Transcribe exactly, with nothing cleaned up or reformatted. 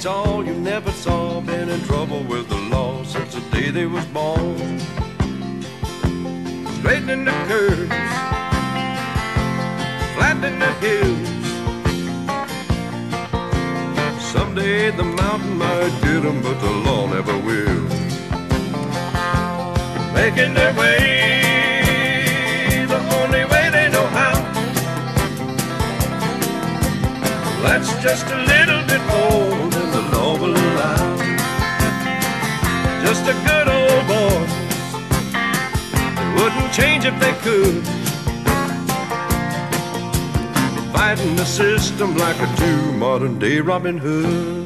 It's all you never saw, been in trouble with the law since the day they was born. Straightening the curves, flattening the hills. Someday the mountain might get them, but the law never will. Making their way the only way they know how. That's just a little bit more than the law will allow. Just a good old boy, they wouldn't change if they could. Fighting the system like a true modern day Robin Hood.